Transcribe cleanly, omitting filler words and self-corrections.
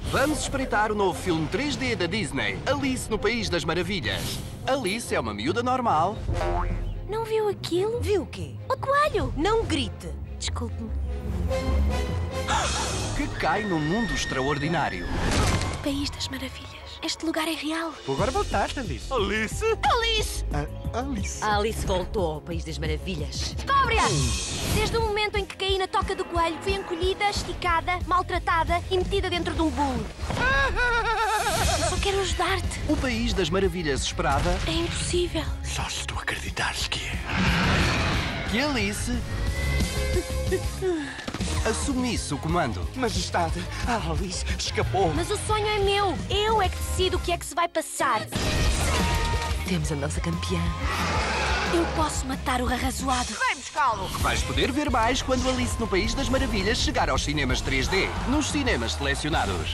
Vamos espreitar o novo filme 3D da Disney, Alice no País das Maravilhas. Alice é uma miúda normal. Não viu aquilo? Viu o quê? O coelho! Não grite. Desculpe-me. Que cai num mundo extraordinário. País das Maravilhas. Este lugar é real. Tu agora voltaste, Alice. Alice? Alice! Alice. A Alice voltou ao País das Maravilhas. Descobre-a! Desde o momento em que caí na toca do coelho, fui encolhida, esticada, maltratada e metida dentro de um bolo. Eu só quero ajudar-te. O País das Maravilhas esperava É impossível. Só se tu acreditares que é. que Alice assumisse o comando. Majestade, a Alice escapou. Mas o sonho é meu. Eu é que decido o que é que se vai passar. Temos a nossa campeã. Eu posso matar o arrazoado. Vais poder ver mais quando Alice no País das Maravilhas chegar aos cinemas 3D, nos cinemas selecionados.